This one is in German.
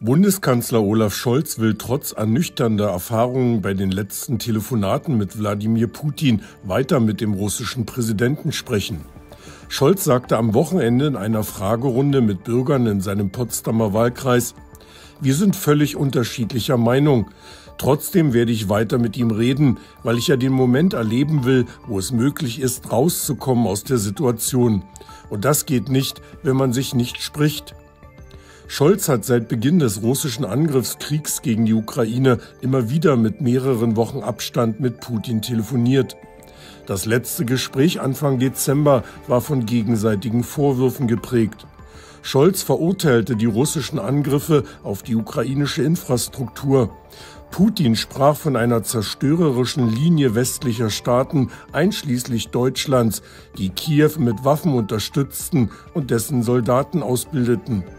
Bundeskanzler Olaf Scholz will trotz ernüchternder Erfahrungen bei den letzten Telefonaten mit Wladimir Putin weiter mit dem russischen Präsidenten sprechen. Scholz sagte am Wochenende in einer Fragerunde mit Bürgern in seinem Potsdamer Wahlkreis: Wir sind völlig unterschiedlicher Meinung. Trotzdem werde ich weiter mit ihm reden, weil ich ja den Moment erleben will, wo es möglich ist, rauszukommen aus der Situation. Und das geht nicht, wenn man sich nicht spricht. Scholz hat seit Beginn des russischen Angriffskriegs gegen die Ukraine immer wieder mit mehreren Wochen Abstand mit Putin telefoniert. Das letzte Gespräch Anfang Dezember war von gegenseitigen Vorwürfen geprägt. Scholz verurteilte die russischen Angriffe auf die ukrainische Infrastruktur. Putin sprach von einer zerstörerischen Linie westlicher Staaten, einschließlich Deutschlands, die Kiew mit Waffen unterstützten und dessen Soldaten ausbildeten.